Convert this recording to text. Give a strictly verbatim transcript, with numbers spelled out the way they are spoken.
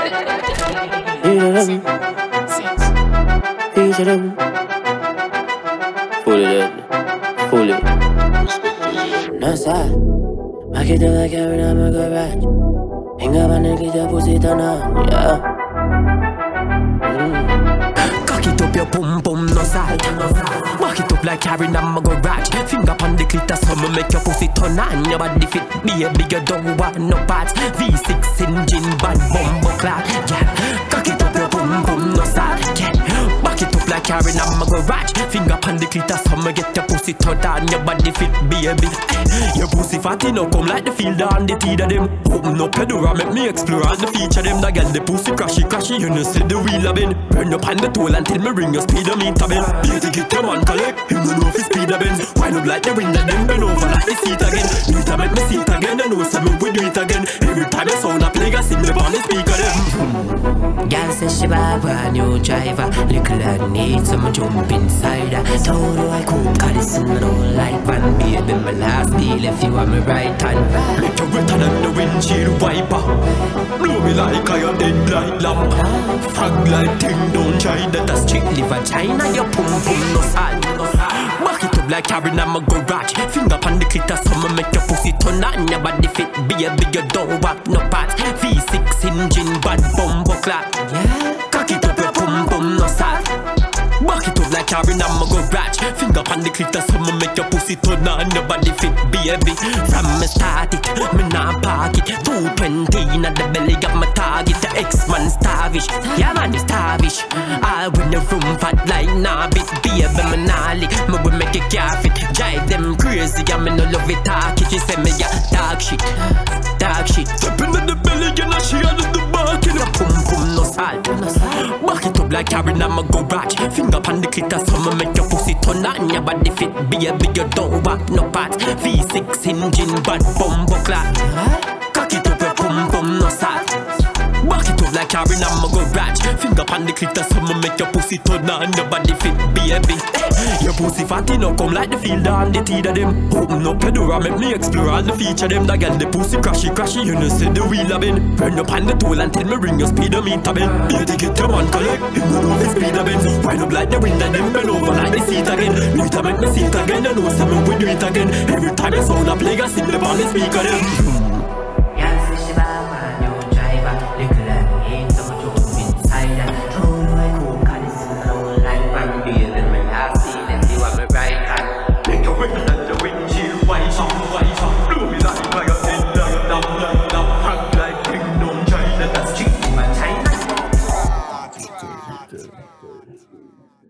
them, each of them, fully dead, fully. No side, back it up like Karen, I'm a garage. Hang up and get the pussy turn on, yeah. Mm. Cock it up your boom boom, no side. Back it up like Karen, I'm a garage. Finger on the clit, that's how me make your pussy turn on. Your body fit, be a bigger don't want no parts. V six engine, bad bumbo clad, yeah. Cock it up your boom boom, no side, yeah. Back it up like Karen, I'm a garage. Finger on the clit, that's how me get your pussy turn on. Your body fit, baby. Your pussy fatty no come like the field on the teeth of them. Open up your door and make me explore all the feature them. That get the pussy crashy crashy, you know see the wheel of bend. Burn up on the toll until me ring your speedometer bend. Beauty get your man collect, him no know if he speed a bend. Wind up like the wind of them, bend over like the seat again. Do it and make me see it again, I know some we do it again. Every time you sound a play, I sing the on the speaker them. Girl says she buy a brand new driver. Little lad need some jump inside her. Told her I could cut this in my own like van. Baby, my last deal if you want me right hand. Make you wetter than the windshield wiper. Blow me like I am headlight lamp. Fag like thing, don't try that. That's strictly vagina, your pum pum no side. Back it up like Karen, I'm a garage. Finger on the clit, that's how me make your pussy turn on. Your body fit, be a bigger don't want no parts. V six engine, bad bumbo clap. Yeah. Cock it up your pum pum no side. Back it up like Karen, I'm a garage. Finger on the clit, that's how me make your pussy turn on. Your body fit, baby. From me start it, me not park it. two twenty in the belly of my target. The X-man starvish, yeah man is starvish. I win the room fat like Narbit. Baby, me gnarly, me will make it carpet. Drive them crazy, I me no love it talk it. She say me yeah, dog shit, dog shit. Step in the belly and I she out of the back. In a pum pum no salt. Back it up like Karen, I'm a garage. Finger on the clit, that's how me make your pussy turn on. Your body fit, baby, you don't want no parts. V six engine, bad bumbo clap. Cock it up your pum pum no salt. Back it up like Karen, I'm a garage. Finger on the clit, that's how me make your pussy turn on. Your body fit, baby. Your pussy fatty no come like the field on the teeth of them. Open up your door and make me explore all the feature them. That get the pussy crashy crashy, you know see the wheel of bend. Burn up on the toll until me ring your speedometer bend. Beauty get your man collect, him no know if he speed a bend. Wind up like the wind of them, bend over like the seat again. Do it and make me see it again, I know some we do it again. Every time you sound a play, I sing the on the speaker them. Girl says she buy a brand new driver. Little lad need some jump inside her. Told her I could cut this in my own like van. Baby, my last deal if you want me right hand. Make you wetter than the windshield wiper, wiper. Blow me like I am headlight lamp, lamp, lamp. Fag like thing, don't try that. That's cheap, Vagina.